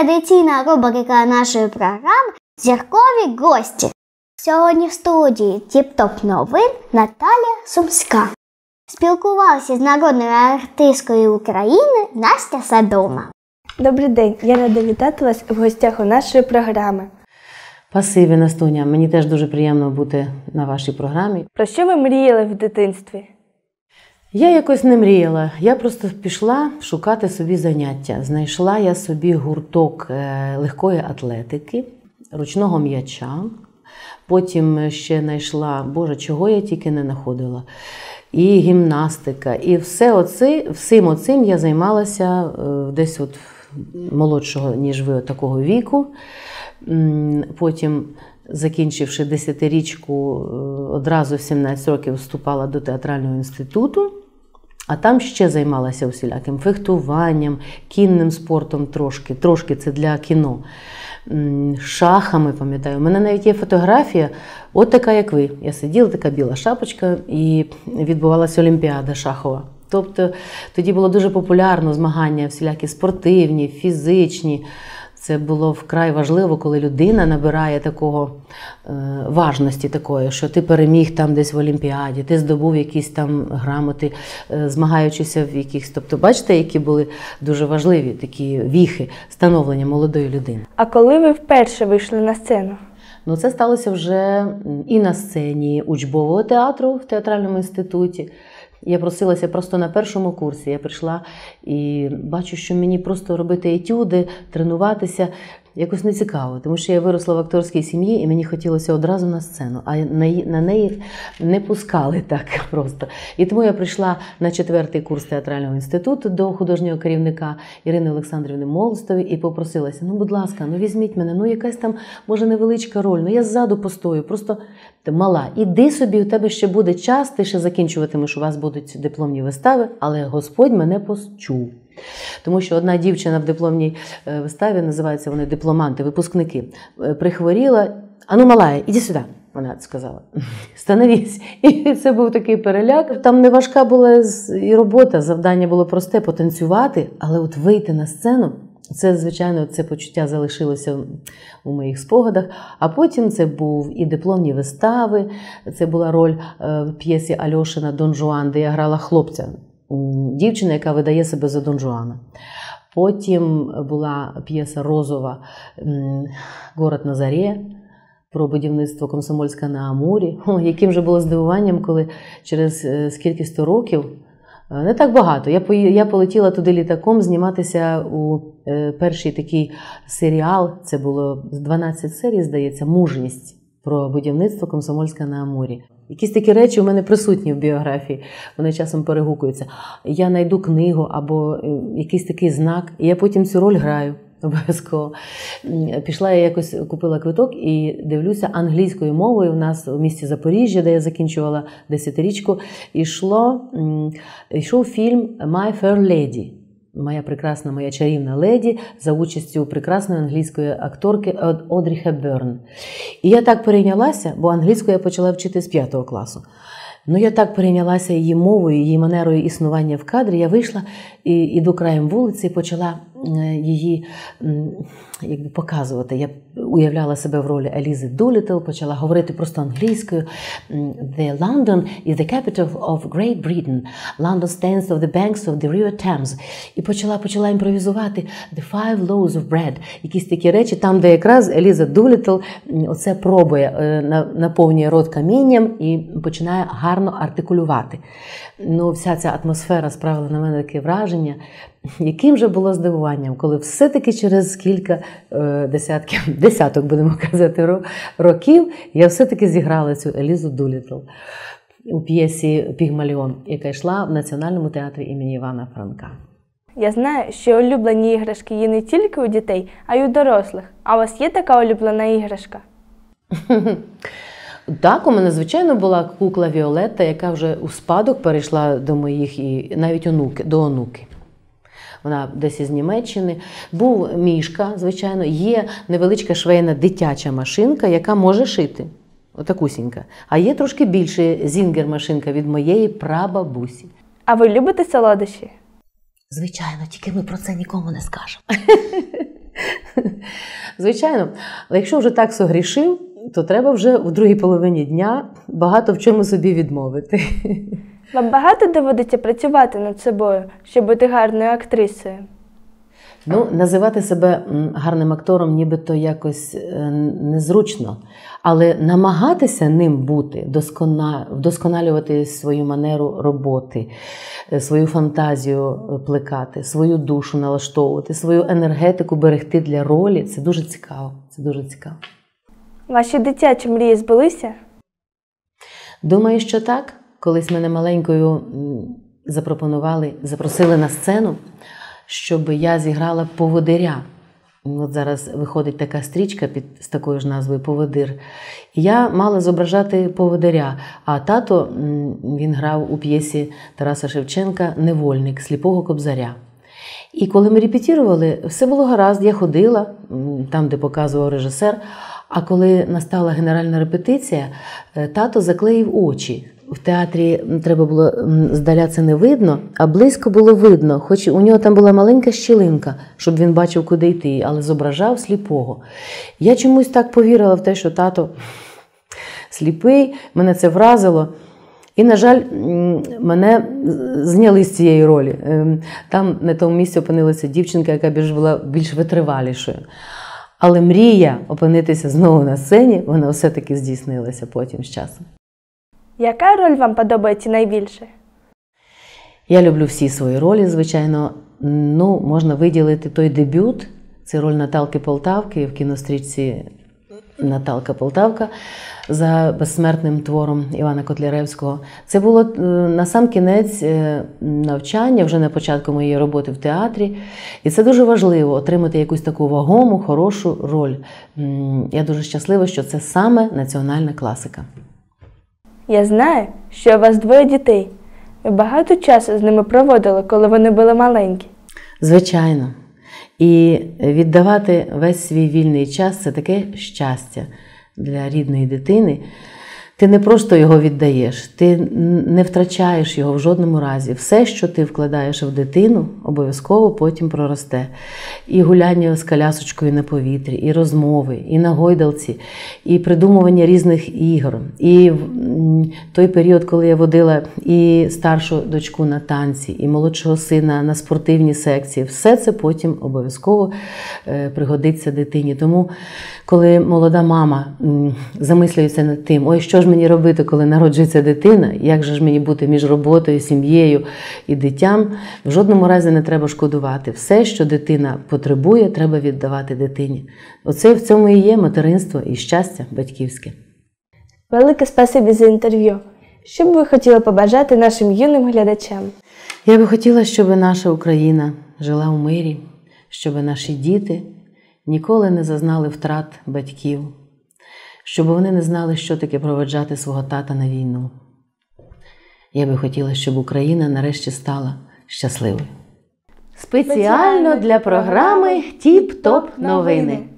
традиційна рубрика нашої програми «Зіркові гості». Сьогодні в студії «Тіп-топ новин» Наталія Сумська. Спілкувалася з народною артисткою України Настя Садома. Добрий день, я рада вітати вас в гостях у нашої програми. Спасибі, Настуня. Мені теж дуже приємно бути на вашій програмі. Про що ви мріяли в дитинстві? Я якось не мріяла. Я просто пішла шукати собі заняття. Знайшла я собі гурток легкої атлетики, ручного м'яча. Потім ще знайшла, Боже, чого я тільки не знаходила. І гімнастика. І всім оцим я займалася десь от молодшого, ніж ви, такого віку. Потім, закінчивши 10-річку, одразу в 17 років вступала до театрального інституту, а там ще займалася усіляким фехтуванням, кінним спортом трошки це для кіно, шахами, пам'ятаю. У мене навіть є фотографія, от така, як ви. Я сиділа, така біла шапочка, і відбувалася Олімпіада шахова. Тобто тоді було дуже популярно змагання всілякі спортивні, фізичні. Це було вкрай важливо, коли людина набирає такого важності такої, що ти переміг там десь в Олімпіаді, ти здобув якісь там грамоти, змагаючися в якихось. Тобто, бачите, які були дуже важливі такі віхи становлення молодої людини. А коли ви вперше вийшли на сцену? Ну, це сталося вже і на сцені учбового театру в театральному інституті. Я просилася просто на першому курсі. Я прийшла і бачу, що мені просто робити етюди, тренуватися якось не цікаво. Тому що я виросла в акторській сім'ї і мені хотілося одразу на сцену. А на неї не пускали так просто. І тому я прийшла на 4-й курс театрального інституту до художнього керівника Ірини Олександрівни Молостової і попросилася, ну, будь ласка, ну візьміть мене, ну якась там, може, невеличка роль, ну я ззаду постою, просто ти мала, іди собі, у тебе ще буде час, ти ще закінчуватимеш, у вас будуть дипломні вистави, але Господь мене почув. Тому що одна дівчина в дипломній виставі, називаються вони дипломанти, випускники, прихворіла, а ну, малая, іди сюди, вона сказала, становись. І це був такий переляк. Там не важка була і робота, завдання було просте, потанцювати, але от вийти на сцену, це, звичайно, це почуття залишилося у моїх спогадах. А потім це був і дипломні вистави, це була роль в п'єсі Альошина «Дон Жуан», де я грала хлопця, дівчина, яка видає себе за Дон Жуана. Потім була п'єса Розова «Город на зарі», про будівництво Комсомольська на Амурі. Яким же було здивуванням, коли через скільки 100 років, не так багато, я полетіла туди літаком зніматися у перший такий серіал, це було 12 серій, здається, «Мужність», про будівництво Комсомольська на Амурі. Якісь такі речі у мене присутні в біографії, вони часом перегукуються. Я знайду книгу або якийсь такий знак, і я потім цю роль граю обов'язково. Пішла я якось, купила квиток і дивлюся англійською мовою. У нас у місті Запоріжжя, де я закінчувала 10-річку, йшов фільм «My Fair Lady». «Моя прекрасна, моя чарівна леді» за участю прекрасної англійської акторки Одрі Хепберн. І я так перейнялася, бо англійську я почала вчити з 5 класу. Ну, я так перейнялася її мовою, її манерою існування в кадрі. Я вийшла і іду краєм вулиці і почала її якби показувати. Я уявляла себе в ролі Елізи Дуліттл, почала говорити просто англійською. The London is the capital of Great Britain. London stands on the banks of the River Thames. І почала імпровізувати The Five Loaves of Bread. Якісь такі речі, там, де якраз Еліза Дуліттл оце пробує, наповнює рот камінням і починає гарно артикулювати. Ну, вся ця атмосфера справила на мене таке враження. Яким же було здивуванням, коли все-таки через кілька десяток, будемо казати, років, я все-таки зіграла цю Елізу Дуліттл у п'єсі «Пігмаліон», яка йшла в Національному театрі імені Івана Франка. Я знаю, що улюблені іграшки є не тільки у дітей, а й у дорослих. А у вас є така улюблена іграшка? Так, у мене, звичайно, була кукла Віолетта, яка вже у спадок перейшла до моїх, і навіть до онуки. Вона десь із Німеччини. Був мішка, звичайно, є невеличка швейна дитяча машинка, яка може шити. Отакусінька. А є трошки більше зінгер-машинка від моєї прабабусі. А ви любите солодощі? Звичайно, тільки ми про це нікому не скажемо. Звичайно, але якщо вже так согрішив, то треба вже в другій половині дня багато в чому собі відмовити. Вам багато доводиться працювати над собою, щоб бути гарною актрисою? Ну, називати себе гарним актором нібито якось незручно, але намагатися ним бути, вдосконалювати свою манеру роботи, свою фантазію плекати, свою душу налаштовувати, свою енергетику берегти для ролі – це дуже цікаво. Це дуже цікаво. Ваші дитячі мрії збулися? Думаю, що так. Колись мене маленькою запросили на сцену, щоб я зіграла поводиря. От зараз виходить така стрічка з такою ж назвою «Поводир». І я мала зображати поводиря, а тато, він грав у п'єсі Тараса Шевченка «Невольник» сліпого кобзаря. І коли ми репетирували, все було гаразд, я ходила там, де показував режисер, а коли настала генеральна репетиція, тато заклеїв очі. В театрі треба було, здаля це не видно, а близько було видно, хоч у нього там була маленька щілинка, щоб він бачив, куди йти, але зображав сліпого. Я чомусь так повірила в те, що тато сліпий, мене це вразило. І, на жаль, мене зняли з цієї ролі. Там на тому місці опинилася дівчинка, яка була більш витривалішою. Але мрія опинитися знову на сцені, вона все-таки здійснилася потім з часом. Яка роль вам подобається найбільше? Я люблю всі свої ролі, звичайно. Ну, можна виділити той дебют. Це роль Наталки Полтавки в кінострічці «Наталка Полтавка» за безсмертним твором Івана Котляревського. Це було на сам кінець навчання, вже на початку моєї роботи в театрі. І це дуже важливо – отримати якусь таку вагому, хорошу роль. Я дуже щаслива, що це саме національна класика. Я знаю, що у вас 2 дітей. Ви багато часу з ними проводили, коли вони були маленькі. Звичайно. І віддавати весь свій вільний час – це таке щастя для рідної дитини. Ти не просто його віддаєш, ти не втрачаєш його в жодному разі. Все, що ти вкладаєш в дитину, обов'язково потім проросте. І гуляння з колясочкою на повітрі, і розмови, і на гойдалці, і придумування різних ігор. І той період, коли я водила і старшу дочку на танці, і молодшого сина на спортивні секції, все це потім обов'язково пригодиться дитині. Тому, коли молода мама замислюється над тим, ой, що ж мені робити, коли народжується дитина, як же ж мені бути між роботою, сім'єю і дитям, в жодному разі не треба шкодувати. Все, що дитина потребує, треба віддавати дитині. Оце в цьому і є материнство і щастя батьківське. Велике спасибі за інтерв'ю. Що б ви хотіли побажати нашим юним глядачам? Я би хотіла, щоб наша Україна жила у мирі, щоб наші діти ніколи не зазнали втрат батьків, щоб вони не знали, що таке проведжати свого тата на війну. Я би хотіла, щоб Україна нарешті стала щасливою. Спеціально для програми «Тіп-топ новини».